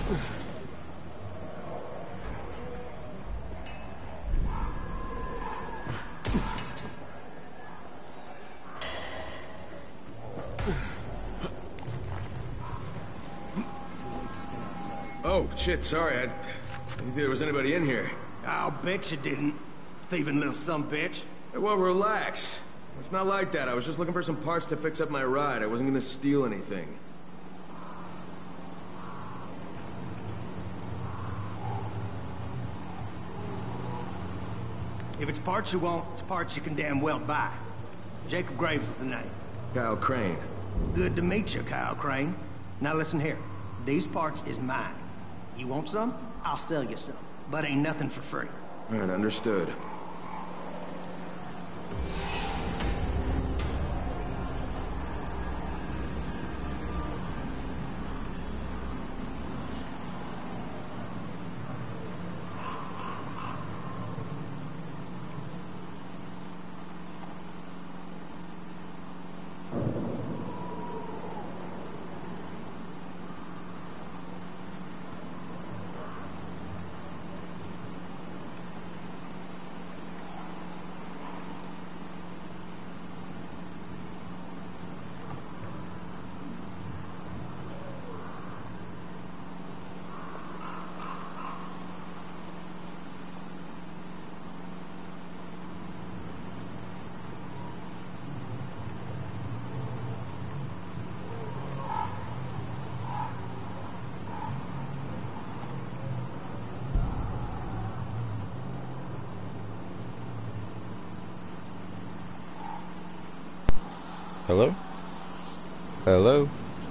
Oh, shit, sorry. I didn't think there was anybody in here. I'll bet you didn't, thieving little sumbitch. Hey, well, relax. It's not like that. I was just looking for some parts to fix up my ride. I wasn't gonna steal anything. If it's parts you want, it's parts you can damn well buy. Jacob Graves is the name. Kyle Crane. Good to meet you, Kyle Crane. Now listen here. These parts is mine. You want some? I'll sell you some. But ain't nothing for free. All right, understood. Hello? Hello?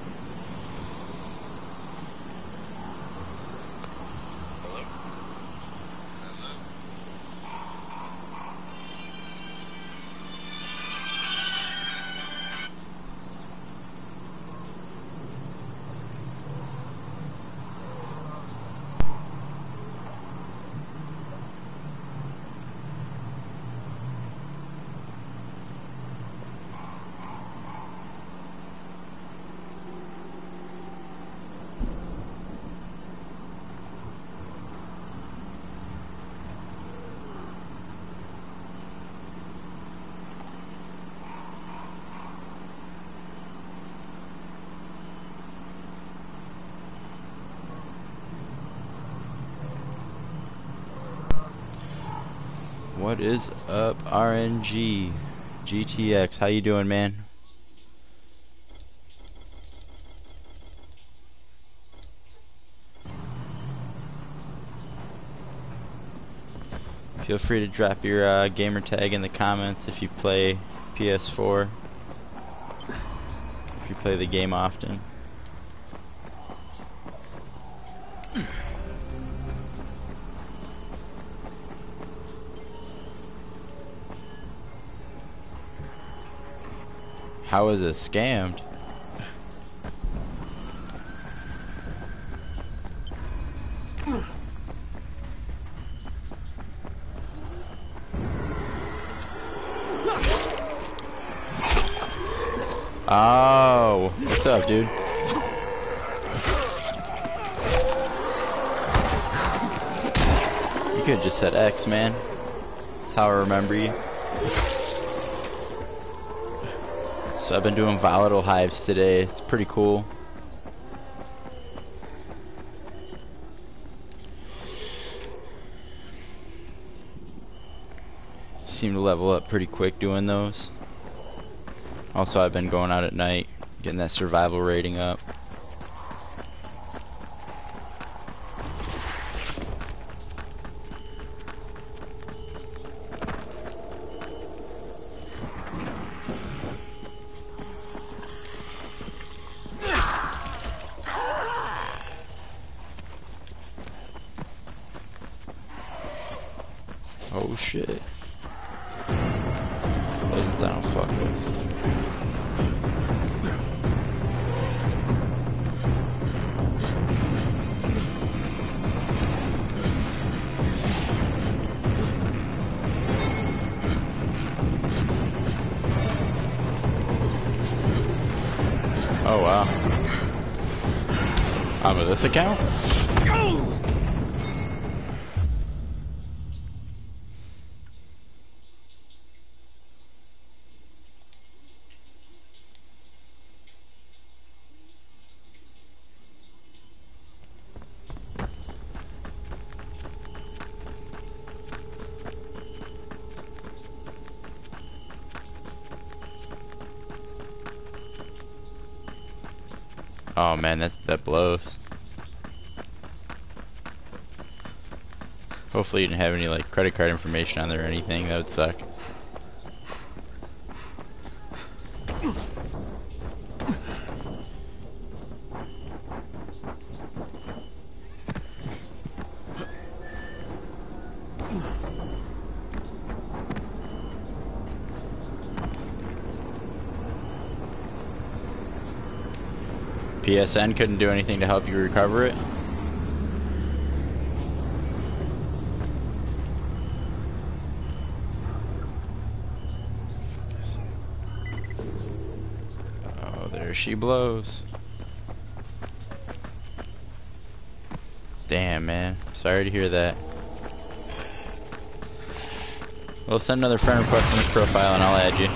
What is up, RNG GTX? How you doing, man? Feel free to drop your gamer tag in the comments if you play PS4, if you play the game often. How is it scammed? Oh, what's up, dude? You could just said X, man. That's how I remember you. So I've been doing volatile hives today. It's pretty cool. Seem to level up pretty quick doing those. Also, I've been going out at night, getting that survival rating up. Oh shit. Those I don't fuck with. Oh wow. With this account? Oh man, that blows. Hopefully you didn't have any like credit card information on there or anything. That would suck. PSN couldn't do anything to help you recover it? Oh, there she blows. Damn, man. Sorry to hear that. We'll send another friend request on this profile and I'll add you.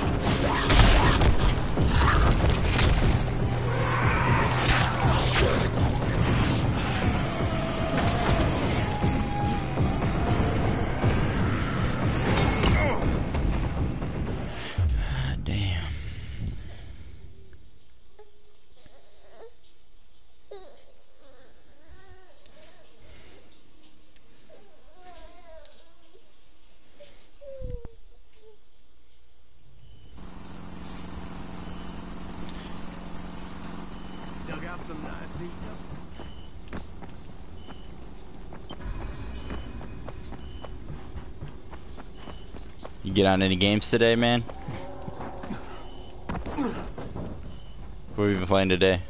Dug out some nice new stuff. You get on any games today, man? What have you been playing today?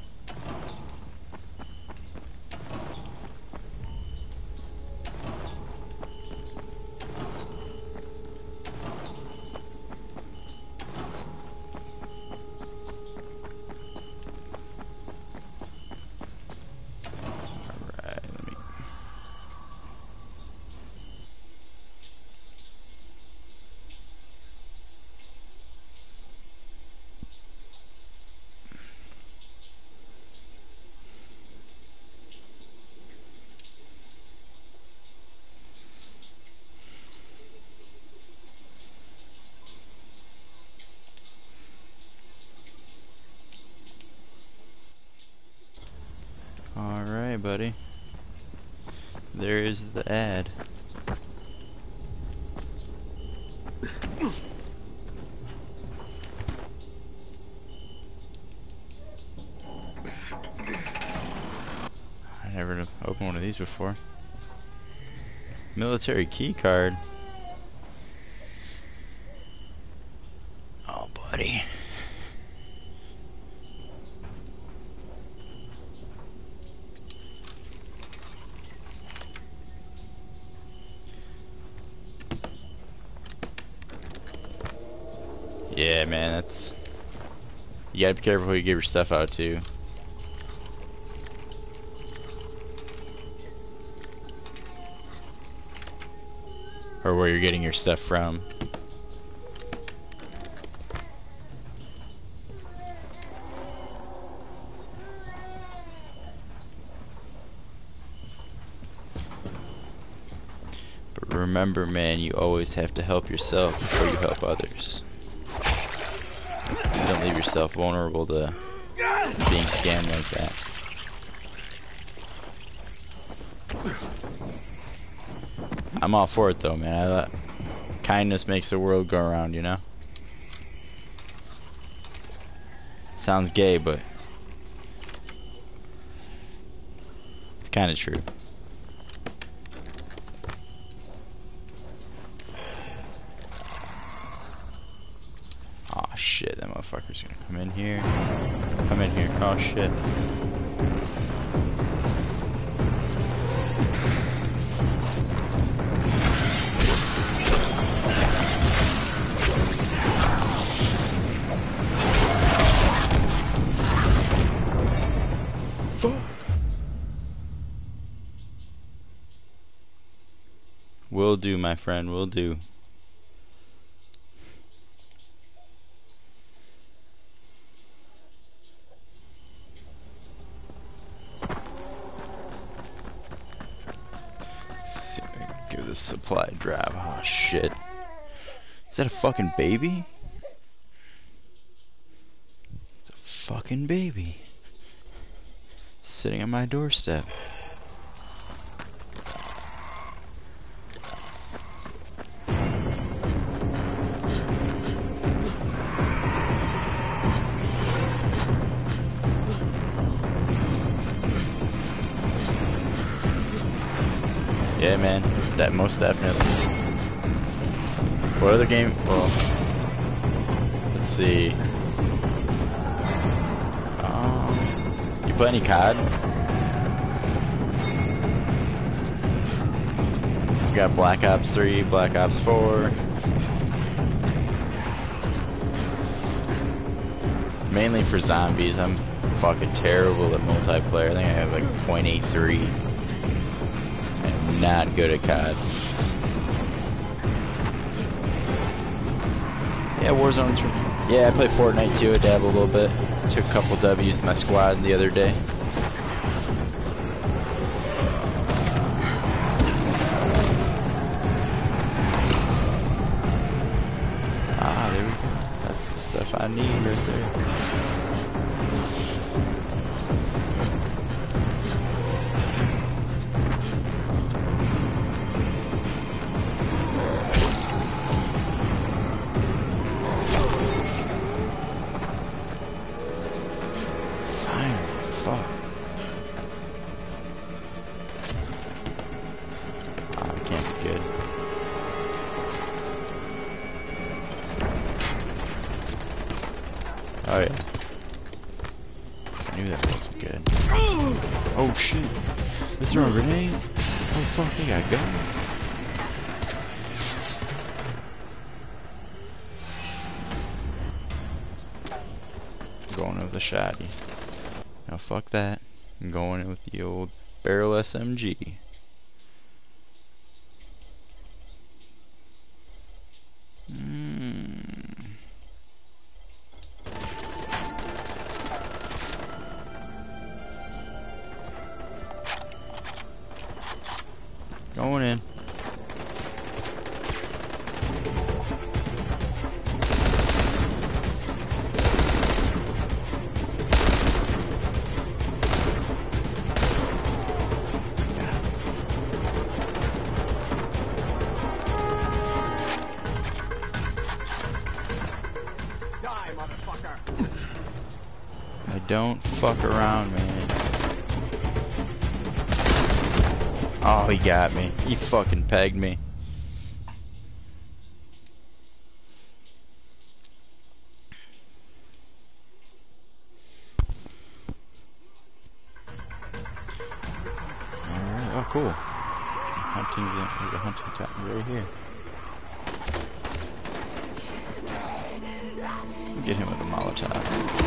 Alright, buddy. There is the ad. I never opened one of these before. Military key card. Oh, buddy. Yeah, man, that's... You gotta be careful who you give your stuff out to. Or where you're getting your stuff from. But remember, man, you always have to help yourself before you help others. Don't leave yourself vulnerable to being scammed like that. I'm all for it though, man. Kindness makes the world go around, you know? Sounds gay, but it's kind of true. Oh shit, that motherfucker's gonna come in here. Come in here. Oh shit. Fuck. Will do, my friend, will do. Let's see if I can give this supply drop. Oh shit. Is that a fucking baby? It's a fucking baby. Sitting on my doorstep. Yeah, man, that most definitely. What other game? Well, let's see. You play any COD? You got Black Ops 3, Black Ops 4. Mainly for zombies. I'm fucking terrible at multiplayer. I think I have like .83. I'm not good at COD. Yeah, Warzone's from... Yeah, I play Fortnite too. I dabble a little bit. Took a couple W's with my squad the other day. Ah, there we go. That's the stuff I need right there. Oh yeah. I knew that wasn't good. Oh shit. They're throwing grenades? Oh fuck, they got guns. I'm going with the shotty. Now fuck that. I'm going in with the old barrel SMG. Going in. Die, motherfucker. I don't fuck around, man. Oh, he got me. He fucking pegged me. Alright, oh cool. There's a hunting town right here. Get him with a Molotov.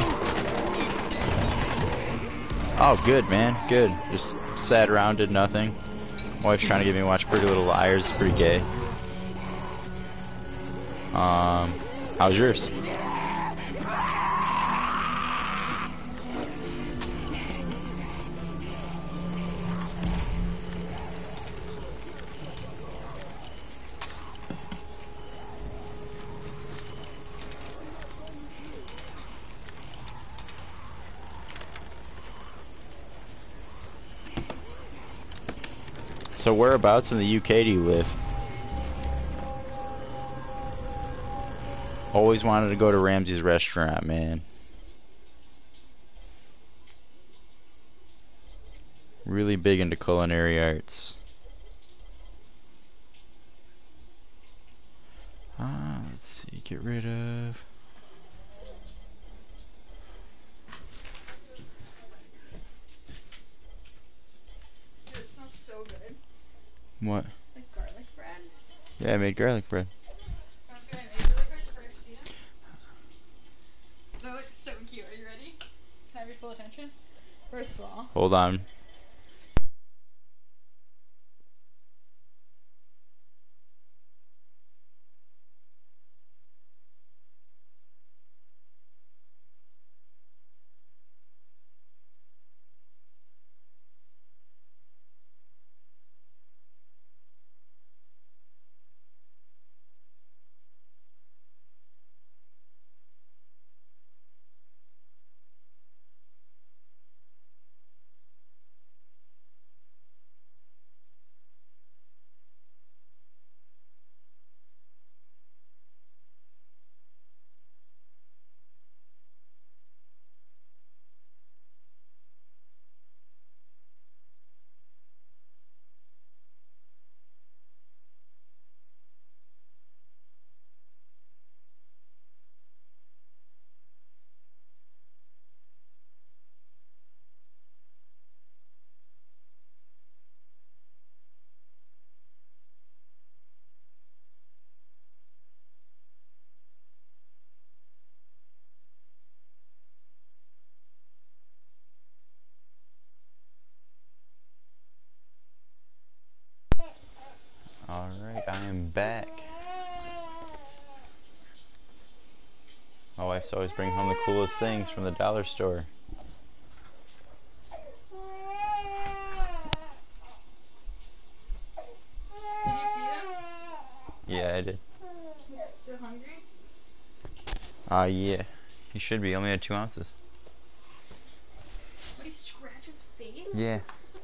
Oh, good, man. Good. Just sat around, did nothing. My wife's trying to get me to watch Pretty Little Liars. It's pretty gay. How's yours? So whereabouts in the UK do you live? Always wanted to go to Ramsay's restaurant, man. Really big into culinary arts. Let's see, get rid of... Dude, it smells so good. What? Like garlic bread. Yeah, I made garlic bread. I'm just gonna make really quick for Christina. That looks so cute. Are you ready? Can I have your full attention? First of all, Hold on. Just always bring home the coolest things from the dollar store. Did you feed him? Yeah, I did. Still hungry? Yeah. He should be. Only had 2 ounces. Did he scratch his face? Yeah.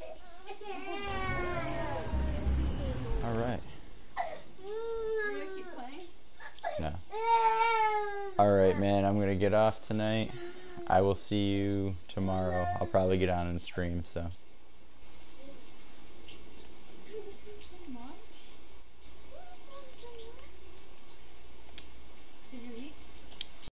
Alright. Are you gonna keep playing? No. Alright, man. I'm gonna get off tonight. I will see you tomorrow. I'll probably get on and stream, so.